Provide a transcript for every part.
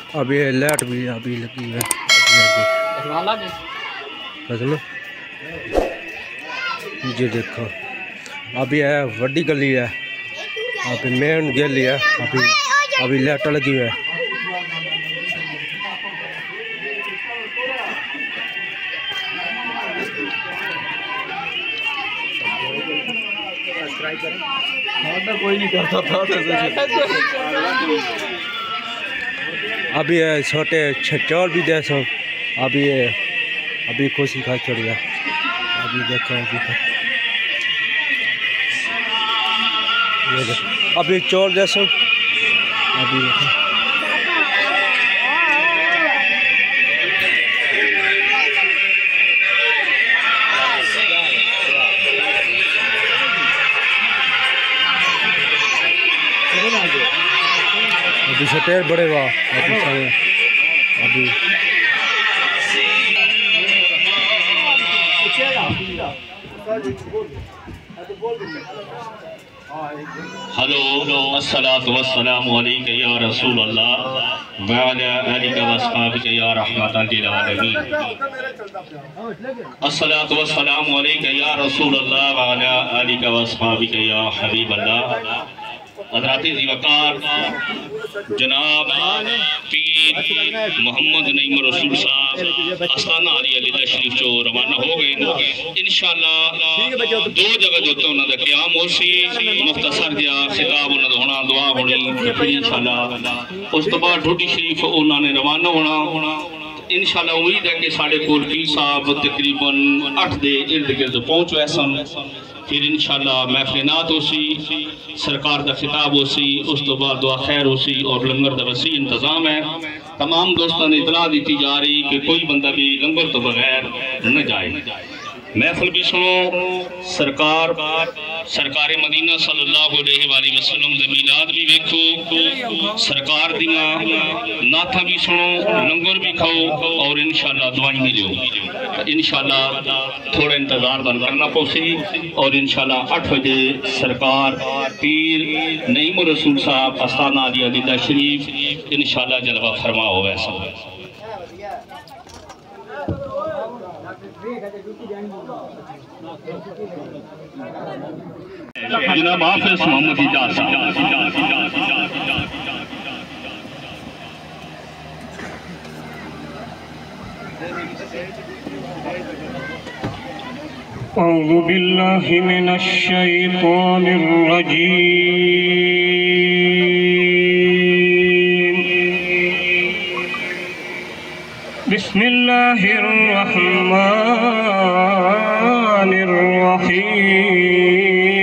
अभी लाइट भी अभी लगी है। ये देखो अभी है वड्डी गली है, अभी मेन गली है, अभी लाइट लगी है। कोई नहीं करता था अभी है छोटे चौल भी दे सो। अभी खुशी खा चढ़ गया। अभी देखो अभी चौल दे सो। अभी देखो अभी सटेर बड़े वाह अभी हेलो अस्सलातु वस्सलामु अलैका या रसूल अल्लाह व अला आलिका व अस्हाबिका या रहमतल लिल आलमीन। अस्सलातु वस्सलामु अलैका या रसूल अल्लाह व अला आलिका व अस्हाबिका या हबीब अल्लाह। हज़रात ज़िवकार जनाब पीर मोहम्मद नईम रसूल साहब आस्थाना आलिया लिल्लाह शरीफ जो रवाना हो गए। इंशाअल्लाह दो जगह जो तो उन्होंने क़याम हो सी मुख्तसर जहा खिताब उन्होंने होना, दुआ होनी, फिर इंशाअल्लाह उस तो बाद ढोडी शरीफ उन्होंने रवाना होना। इंशाअल्लाह उम्मीद है कि साढ़े कोल पीर साहब तकरीबन 8 के इर्द गिर्द पहुँच गए सन। फिर इंशाअल्लाह महफिल नात हो सी, सरकार का खिताब हो सी, उस तो बाद दुआ खैर हो सी और लंगर का वसी इंतजाम है। तमाम दोस्तों ने इतला दी जा रही कि कोई बंदा भी लंगर तो बगैर न जाए। महफिल भी सुनो, सरकार मदीना सल्लल्लाहु अलैहि वसल्लम दे मीलाद भी वेखो, सरकार दियां नाथा भी सुनो, लंगर भी खाओ और इंशाअल्लाह दुआई भी लो। इंशाअल्लाह थोड़ा इंतजार करना पौसी और इंशाअल्लाह 8 बजे सरकार पीर नईम रसूल साहब आस्थाना आलिया लिल्लाह शरीफ इंशाअल्लाह जलवा फरमा हो। वैसा जनाब हाफिज मोहम्मद इजाज औज़ु बिल्लाहि मिनश शैतानिर रजीम। बिस्मिल्लाहिर रहमानिर रहीम।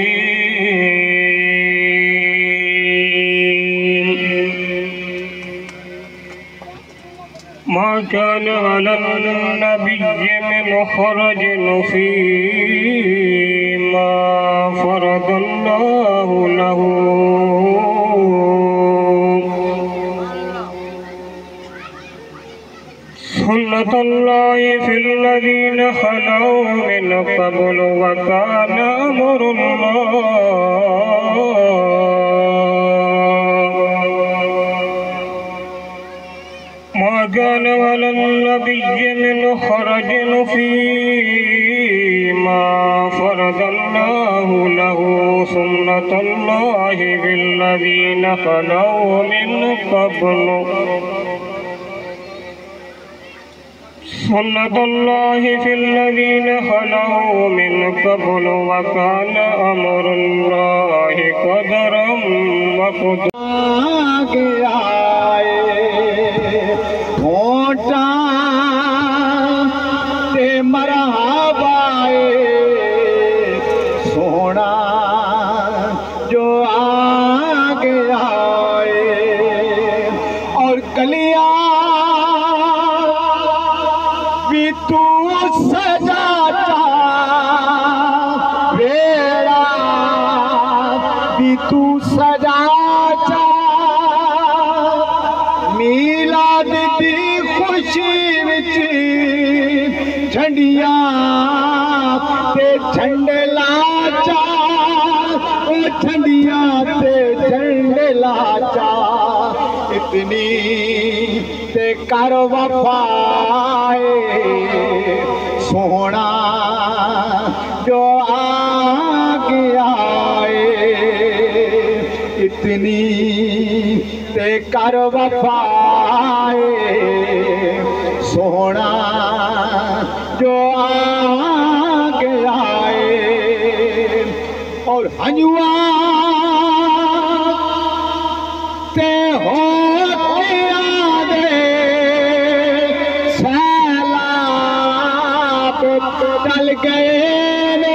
मा कान अलन नबिय्य मिन खरजिन फीमा फरदल्लाहु लहू। सुन्नतुल्लाहि फिल्लज़ीन खलौ मिन क़ब्लु व कान अम्रुल्लाह मा कान अलन नबिय्य मिन खरजिन फीमा फरदल्लाहु लहू। सुन्नतुल्लाहि फिल्लज़ीन खलौ मिन क़ब्लु सुन्नतुल्लाहि फिल्लज़ीन खलौ मिन क़ब्लु व कान अम्रुल्लाहि क़दरम मक़दूरा। मोटा ते मरहबाए सोना जो आ गया और कलिया भी तू सजाता वेड़ा भी तू सजाता मीलाद दी खुशी विच झंडिया ते झंडे लाचा ओ झंडिया ते झंडे लाचा। इतनी ते कर वफाए सोना जो आगे आए इतनी ते कर वफाए सोना जो आगे आए और हंजुआ ते हो के आदे सैलाब चल गए ने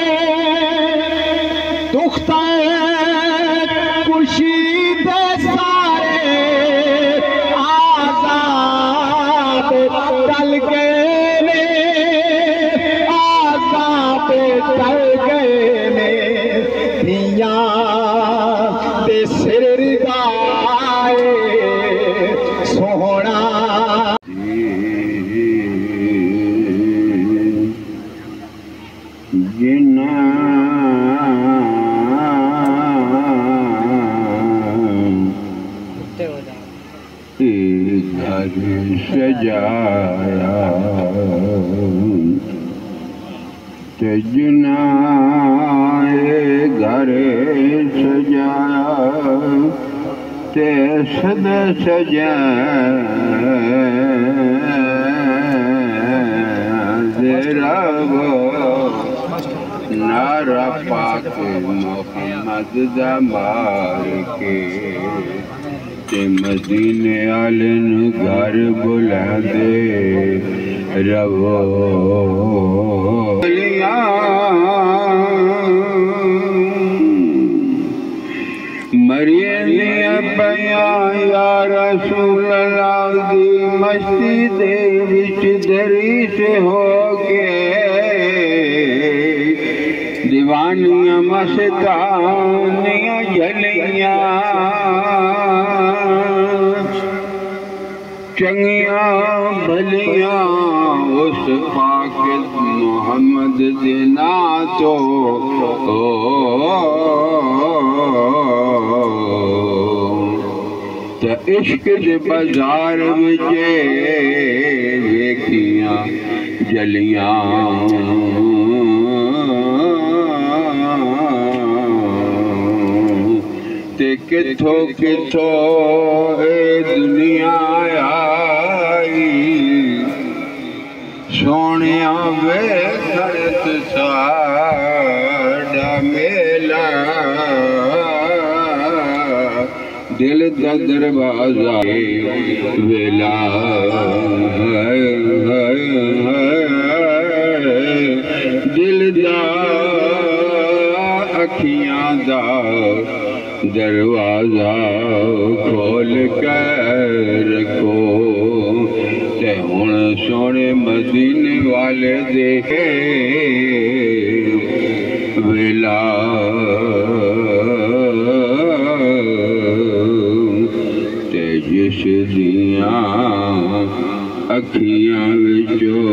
दुखता खुशी दे सारे आजाद चल गए ने आजाद चल गए ने दिया दे सिर गाए सोहना जिन्ना घर सजाया ते जिन्ना घर सजाया ते सद सजा नारा पाक मोहम्मद दा मार के ते मदीने आले नू घर बुलांदे रवो मरिया पया या रसूल अल्लाह दी मस्ती दे विच दरी से हो के दीवानियां मस्तानियां जलियां चंगियां भलियां उस पाक मोहम्मद दे नां तो ते इश्क दे बाजार विच वेखियां जलियां ते किथो किथो ए दुनिया आई सोनिया वे करत साडा मेला दिल दा दरवाजा वेला दिल दा अखियां दा दरवाजा खोल कर रखो ते हुण सोने मदीने वाले देखे वेला ते जिस दिया अखियां विचों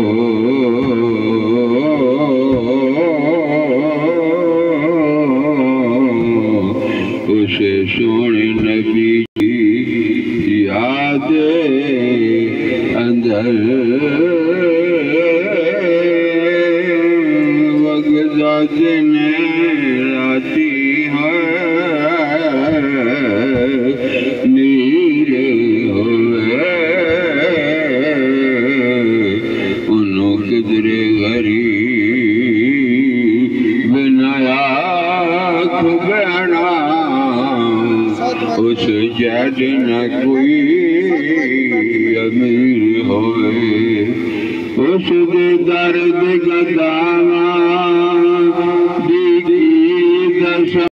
उसे सोने नबी की याद अंदर वगदा दिन राती है नीर होवे उन्हों किधरे गरीब बनाया खुबना उस जैद न कोई अमीर होवे उस दे दर्द गदावा दी दस